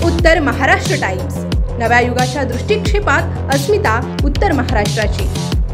उत्तर महाराष्ट्र टाइम्स, नव्या युगाच्या दृष्टिक्षेपात अस्मिता उत्तर महाराष्ट्राची।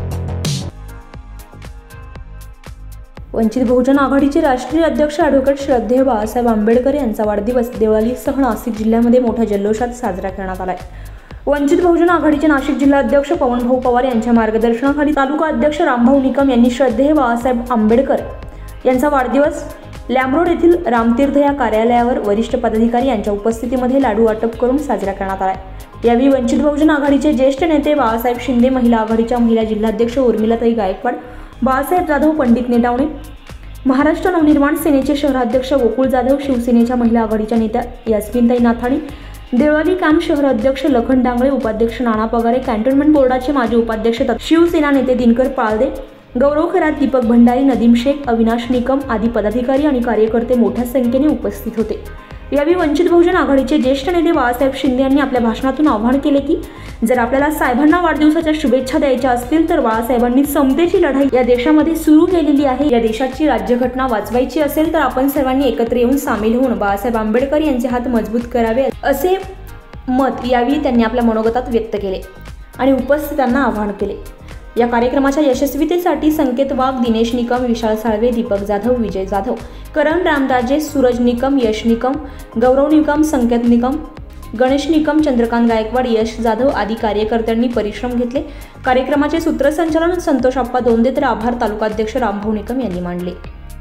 वंचित बहुजन आघाडीचे राष्ट्रीय अध्यक्ष ॲडव्होकेट श्रद्धेय बाळासाहेब आंबेडकर यांचा वाढदिवस देवळालीसह नाशिक जिल्ह्यामध्ये मोठ्या जल्लोषात साजरा करण्यात आला आहे। वंचित बहुजन आघाडीचे नाशिक जिल्हा अध्यक्ष पवनभाऊ पवार यांच्या मार्गदर्शनाखाली तालुका अध्यक्ष रामभाऊ निकम यांनी श्रद्धेय बाळासाहेब आंबेडकर यांचा वाढदिवस लॅम्बरोड येथील रामतीर्थ या कार्यालयावर वरिष्ठ पदाधिकारी यांच्या उपस्थितीमध्ये लाडू वाटप करून साजरा करण्यात आला। यावेळी वंचित बहुजन आघाडीचे ज्येष्ठ नेते बाळासाहेब शिंदे, महिला आघाडीच्या महिला जिल्हाध्यक्ष उर्मिलाताई गायकवाड, बाळासाहेब जाधव, पंडित नेटावणे, महाराष्ट्र नवनिर्माण सेनेचे शहराध्यक्ष गोकुळ जाधव, शिवसेनेच्या महिला आघाडीच्या नेत्या यास्मिनताई नाथाणी, देवळाली कॅम्प शहर अध्यक्ष लखन डांगळे, उपाध्यक्ष नाना पगारे, कॅन्टोन्मेंट बोर्डाचे माजी उपाध्यक्ष शिवसेना नेते दिनकर पाळदे, गौरव खरात, दीपक भंडारी, नदीम शेख, अविनाश निकम आदी पदाधिकारी आणि कार्यकर्ते मोठ्या संख्येने उपस्थित होते। यावेळी वंचित बहुजन आघाडीचे ज्येष्ठ नेते बाळासाहेब शिंदे यांनी आपल्या भाषणातून आवाहन केले की जर आपल्याला साहेबांना वाढदिवसाच्या शुभेच्छा द्यायच्या असतील तर बाळासाहेबांनी समतेची लढाई या देशामध्ये सुरू केलेली आहे। या देशाची राज्यघटना वाचवायची असेल तर आपण सर्वांनी एकत्र येऊन सामील होऊन बाळासाहेब आंबेडकर यांचे हात मजबूत करावे असे मत यावेळी त्यांनी आपल्या मनोगतात व्यक्त केले आणि उपस्थितांना आवाहन केले। या कार्यक्रमाच्या यशस्वीतेसाठी संकेत वाघ, दिनेश निकम, विशाल साळवे, दीपक जाधव, विजय जाधव, करण रामराजे, सूरज निकम, यश निकम, गौरव निकम, संकेत निकम, गणेश निकम, चंद्रकांत गायकवाड, यश जाधव आदी कार्यकर्त्यांनी परिश्रम घेतले। कार्यक्रमाचे सूत्रसंचालन संतोष आप्पा दोंदे तर आभार तालुकाध्यक्ष रामभाऊ निकम यांनी मानले।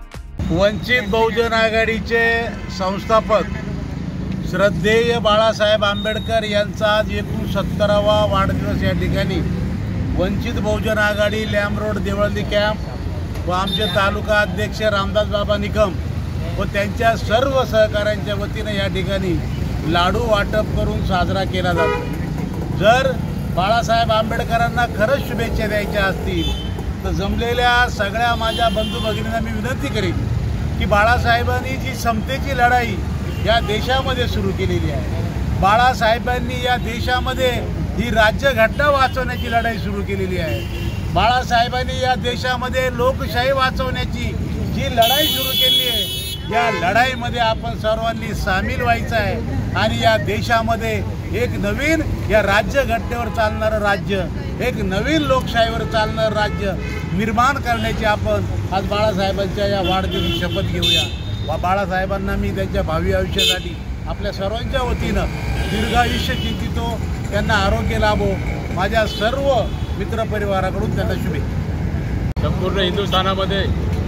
वंचित बहुजन आघाडीचे संस्थापक श्रद्धेय बाळासाहेब आंबेडकर यांचा आज 69वा वाढदिवस या ठिकाणी वंचित बहुजन आघाडी लॅम्बरोड देवळाली कॅम्प व आमचे तालुका अध्यक्ष रामदास बाबा निकम व त्यांच्या सर्व सहकाऱ्यांच्या वतीने या ठिकाणी लाडू वाटप करून साजरा केला जातो। जर बाळासाहेब आंबेडकरांना खरंच शुभेच्छा द्यायच्या असतील तर जमलेल्या सगळ्या माझ्या बंधू भगिनींना मी विनंती करेन की बाळासाहेबांनी जी समतेची लढाई या देशामध्ये सुरू केलेली आहे, बाळासाहेबांनी या देशामध्ये ही राज्यघटना वाचवण्याची लढाई सुरू केलेली आहे, बाळासाहेबांनी या देशामध्ये लोकशाही वाचवण्याची जी लढाई सुरू केली आहे, या लढाईमध्ये आपण सर्वांनी सामील व्हायचं आहे आणि या देशामध्ये एक नवीन या राज्यघटनेवर चालणारं राज्य, एक नवीन लोकशाहीवर चालणारं राज्य निर्माण करण्याची आपण आज बाळासाहेबांच्या या वाढदिवशी शपथ घेऊया। बाळासाहेबांना मी त्यांच्या भावी आयुष्यासाठी आपल्या सर्वांच्या वतीनं दीर्घायुष्य चिंतितो, त्यांना आरोग्य लाभो, माझ्या सर्व मित्रपरिवाराकडून त्यांना शुभेच्छा। संपूर्ण हिंदुस्थानामध्ये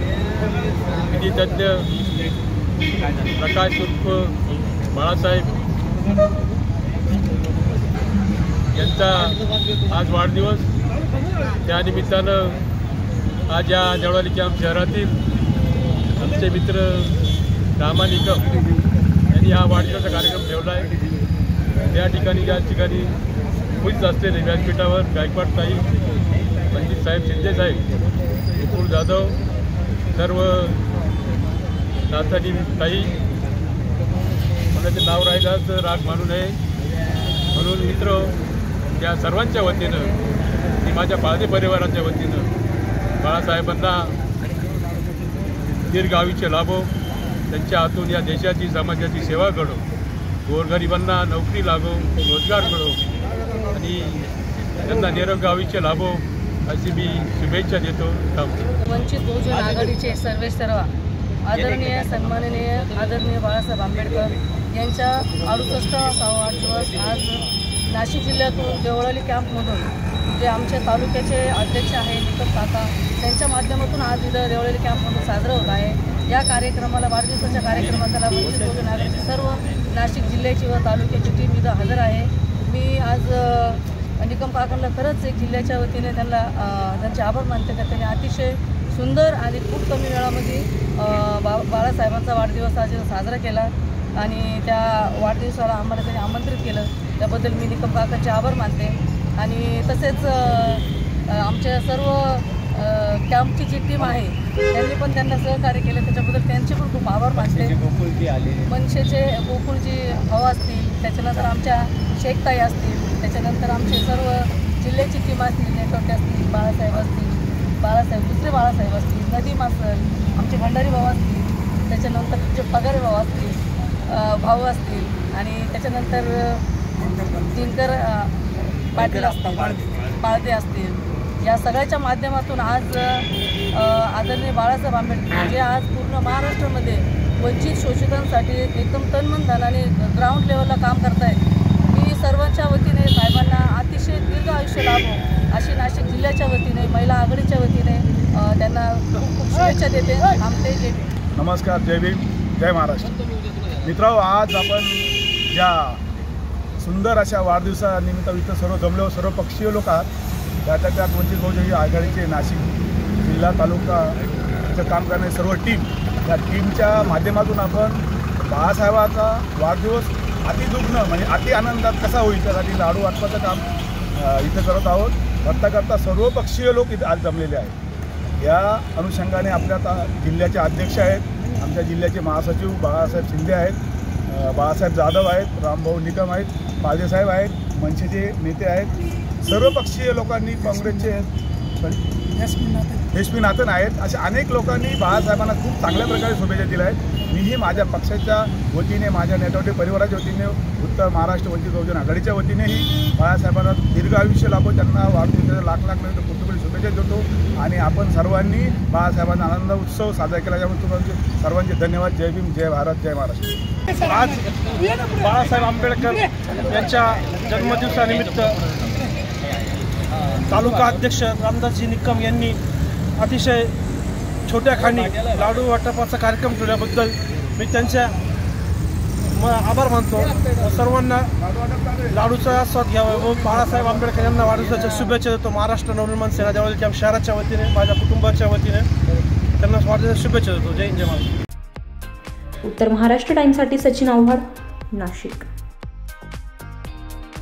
विधितज्ञ प्रकाश उर्फ बाळासाहेब यांचा आज वाढदिवस, त्यानिमित्तानं आज या देवळाली कॅम्प शहरातील आमचे मित्र रामा निकम यांनी हा वाढदिवसाचा कार्यक्रम ठेवला आहे। त्या ठिकाणी उपस्थित असलेले व्यासपीठावर गायकवाड ताई, पंडित साहेब, शिंदे साहेब, गोकुळ जाधव, सर्व नाथानी ताई, कोणाचे नाव राहिलं तर राग मानू नये म्हणून मित्र या सर्वांच्या वतीनं मी माझ्या पाळदे परिवाराच्या वतीनं बाळासाहेबांना दीर्घ आयुष्य लाभो, त्यांच्या हातून या देशाची समाजाची सेवा घडो, गोरगरिबांना नोकरी लागो, रोजगार मिळो आणि त्यांना निरोगी आयुष्य लाभो अशी मी शुभेच्छा देतो। वंचित बहुजन आघाडीचे सर्व आदरणीय सन्माननीय आदरणीय बाळासाहेब आंबेडकर यांच्या 68वा वाढदिवस आज नाशिक जिल्ह्यातून देवळाली कॅम्पमधून जे आमच्या तालुक्याचे अध्यक्ष आहे निकम काका त्यांच्या माध्यमातून आज इथं देवळाली कॅम्पमधून साजरं होत आहे। या कार्यक्रमाला वाढदिवसाच्या कार्यक्रमाला वंचित बहुजन आघाडीची सर्व नाशिक जिल्ह्याची व तालुक्याची टीम इथं हजर आहे। मी आज निकम काकांना खरंच एक जिल्ह्याच्या वतीने त्यांचे आभार मानते का त्यांनी अतिशय सुंदर आणि खूप कमी वेळामध्ये बाळासाहेबांचा वाढदिवस आज साजरा केला आणि त्या वाढदिवसाला आम्हाला त्यांनी आमंत्रित केलं, त्याबद्दल मी निकम काकांचे आभार मानते। आणि तसेच आमच्या सर्व कॅम्पची जी टीम आहे त्यांनी पण त्यांना सहकार्य केलं, त्याच्याबद्दल त्यांचे पण खूप आभार मानते। मनसेचे गोकुळजी भाऊ असतील, त्याच्यानंतर आमच्या शेखताई असतील, त्याच्यानंतर आमचे सर्व जिल्ह्याची टीम असतील, नेटवर्क असतील, बाळासाहेब असतील, दुसरे बाळासाहेब असतील, नदीम असेल, आमचे भंडारी भाऊ असतील, त्याच्यानंतर जे पगारे भाऊ असतील, भाऊ असतील, आणि त्याच्यानंतर दिनकर पाटील असतील, बाळदे असतील, या सगळ्याच्या माध्यमातून आज आदरणीय बाळासाहेब आंबेडकर जे आज पूर्ण महाराष्ट्रामध्ये वंचित शोषितांसाठी एकदम तनमन धनाने ग्राउंड लेवलला काम करत आहेत. मी सर्वांच्या वतीने साहेबांना अतिशय दीर्घ आयुष्य लाभो अशी नाशिक जिल्ह्याच्या वतीने, महिला आघाडीच्या वतीने त्यांना खूप खूप शुभेच्छा देते. आमचे जय भीम. नमस्कार, जय भीम, जय महाराष्ट्र. मित्रांनो, आज आपण ज्या सुंदर अशा वाढदिवसानिमित्त इथं सर्व जमलो, सर्व पक्षीय लोक आहात. त्यात वंचित बहुजन आघाडीचे नाशिक जिल्हा तालुका इथं काम करणारी सर्व टीम, त्या टीमच्या माध्यमातून आपण बाळासाहेबांचा वाढदिवस अतिदुग्न म्हणजे अति आनंदात कसा होईल त्यासाठी लाडू वाटपाचं काम इथं करत आहोत. करता सर्व पक्षीय लोक इथं आज जमलेले आहेत. या अनुषंगाने आपल्या जिल्ह्याचे अध्यक्ष आहेत, आमच्या जिल्ह्याचे महासचिव बाळासाहेब शिंदे आहेत, बाळासाहेब जाधव आहेत, रामभाऊ निकम आहेत, बाळदेसाहेब आहेत, मनसेचे नेते आहेत. सर्व पक्षीय लोकांनी, काँग्रेसचे एस पी नातन आहेत, अशा अनेक लोकांनी बाळासाहेबांना खूप चांगल्या प्रकारे शुभेच्छा दिल्या आहेत. मीही माझ्या पक्षाच्या वतीने, माझ्या नेतृत्व परिवाराच्या वतीने, उत्तर महाराष्ट्र वंचित बहुजन आघाडीच्या वतीनेही बाळासाहेबांना दीर्घ आयुष्य लाभो, त्यांना वाढदिवसाच्या लाख कुटुंबाची शुभेच्छा देतो. आणि आपण सर्वांनी बाळासाहेबांचा आनंद उत्सव साजरा केला, त्यामुळे तुम्हाला सर्वांचे धन्यवाद. जय भीम, जय भारत, जय महाराष्ट्र. आज बाळासाहेब आंबेडकर यांच्या जन्मदिवसानिमित्त तालुका अध्यक्ष रामदासजी निकम यांनी अतिशय छोट्या खाणी लाडू वाटपाचा कार्यक्रम ठेवल्याबद्दल मी त्यांच्या आभार मानतो. सर्वांना लाडूचा आस्वाद घ्यावा व बाळासाहेब आंबेडकर यांना वाढदिवसाच्या शुभेच्छा देतो. महाराष्ट्र नवनिर्माण सेना देवळी कॅम्प शहराच्या वतीने, माझ्या कुटुंबाच्या वतीने त्यांना वाढदिवसाच्या शुभेच्छा देतो. जय हिंद, जय महाराष्ट्र. उत्तर महाराष्ट्र टाइम्ससाठी सचिन आव्हाड, नाशिक.